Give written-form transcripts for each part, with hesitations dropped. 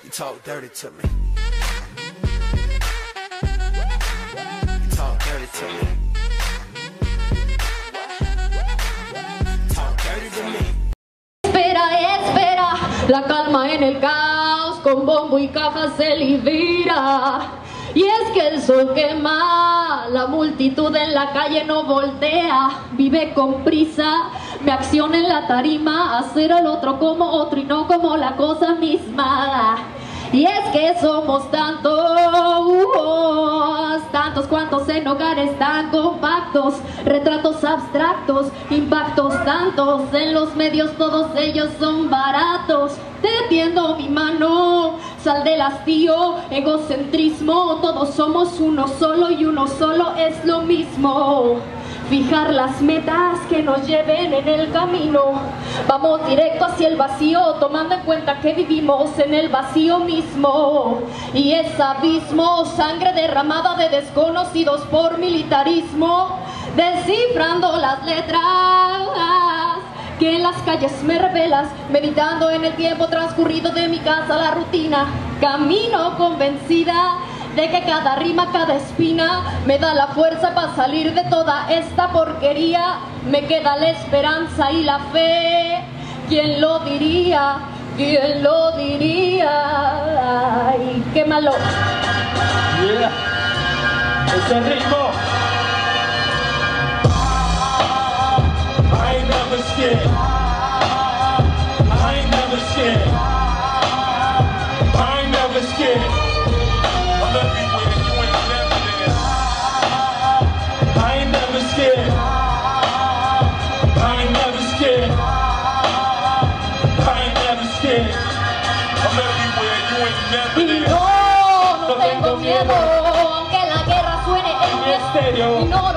You talk dirty to me. You talk dirty to me. Talk dirty to me. Espera, la calma en el caos, con bombo y caja se libera. Y es que el sol quema, la multitud en la calle no voltea, vive con prisa, me acciona en la tarima, hacer al otro como otro y no como la cosa misma. Y es que somos tantos cuantos en hogares tan compactos, retratos abstractos, impactos tantos, en los medios todos ellos son baratos. Te tiendo mi mano, sal del hastío, egocentrismo, todos somos uno solo y uno solo es lo mismo. Fijar las metas que nos lleven en el camino, vamos directo hacia el vacío, tomando en cuenta que vivimos en el vacío mismo. Y es abismo, sangre derramada de desconocidos por militarismo, descifrando las letras que en las calles me revelas, meditando en el tiempo transcurrido de mi casa, la rutina, camino convencida de que cada rima, cada espina me da la fuerza para salir de toda esta porquería. Me queda la esperanza y la fe. ¿Quién lo diría? ¿Quién lo diría? Ay, qué malo. Yeah. Ese ritmo. I ain't never scared. I ain't never scared. I ain't never scared. I'm everywhere, you ain't never there. I ain't never scared. I ain't never scared. I ain't never scared. I'm everywhere, you ain't never Y there. no tengo miedo, aunque la guerra suene en mi estéreo. Y no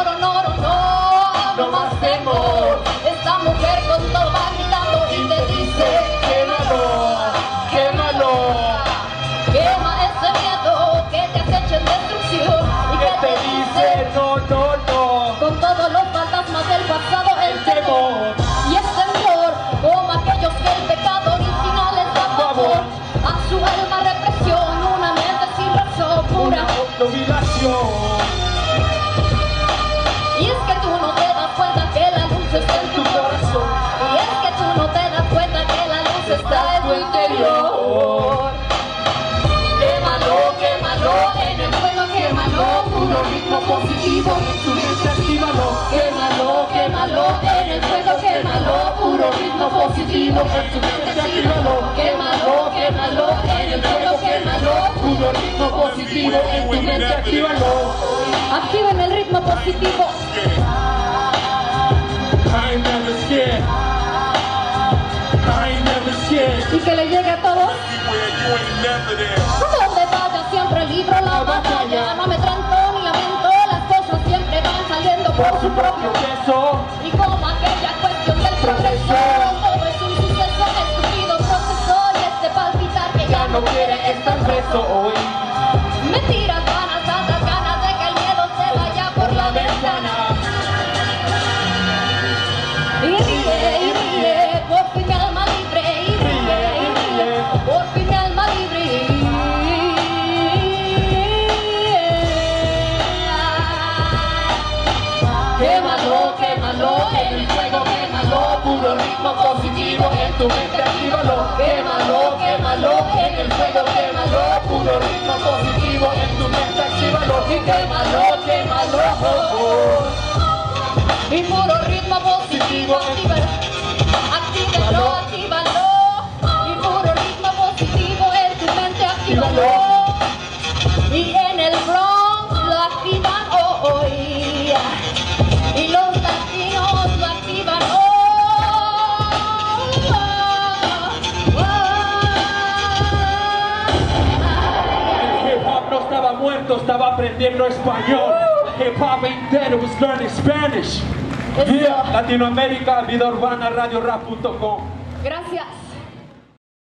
más temor. Esta mujer con todo va gritando y te dice: quémalo, quémalo. Quema ese miedo que te acecha en destrucción y que te dice no. con todos los fantasmas del pasado el temor. Y es temor como aquellos que el pecado original les da favor. A su alma represión, una mente sin razón pura Dominación. Y es que tú no te das cuenta que la luz está en tu corazón. Y es que tú no te das cuenta que la luz está en tu interior. Quémalo, quémalo, en el fuego quémalo, puro ritmo positivo, en tu mente actívalo. Quémalo, quémalo, en el fuego quémalo, puro ritmo positivo, en tu mente actívalo. Quémalo, quémalo, en el fuego quémalo, puro ritmo positivo, en tu mente actívalo. Activen el ritmo positivo. I ain't never scared. I ain't never scared. Y que le llegue a todos. Everywhere, you ain't never there. A donde vaya siempre libro la batalla. No me tranco ni lamento, las cosas siempre van saliendo por su propio peso. Y como aquella cuestión del progreso, todo es un suceso, estúpido proceso. Y este palpitar que ya no quiere estar preso hoy. Mentiras vanas, tantas ganas de que el miedo se vaya por la ventana. Y ríe, por fin mi alma libre. Y ríe, por fin mi alma libre. Quémalo, quémalo, en el fuego quémalo, puro ritmo positivo, en tu mente actívalo. Quémalo, quémalo, en el fuego quémalo, puro ritmo positivo, en tu mente actívalo. Y quémalo, quémalo, y puro ritmo positivo, actívalo, actívalo, actívalo. Y puro ritmo positivo, en tu mente actívalo. Y en el Bronx lo activan hoy. Y los latinos lo activan El hip hop no estaba muerto, estaba aprendiendo español. Hip hop ain't dead, it was learning Spanish. Yeah, Latinoamérica, vida urbana, radiorap.com. Gracias.